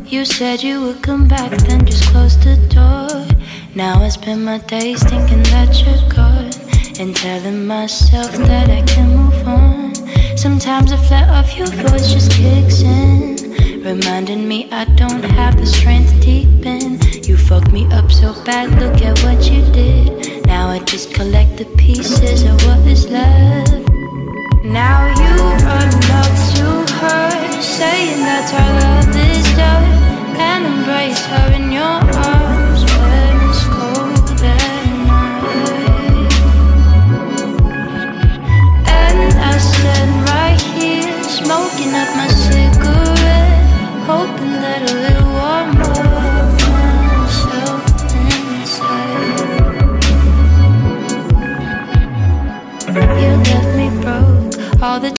You said you would come back, then just closed the door. Now I spend my days thinking that you're gone, and telling myself that I can move on. Sometimes a flare of your voice just kicks in, reminding me I don't have the strength deep in. You fucked me up so bad, look at what you did. Now I just collect the pieces of what is left. Now you unlocked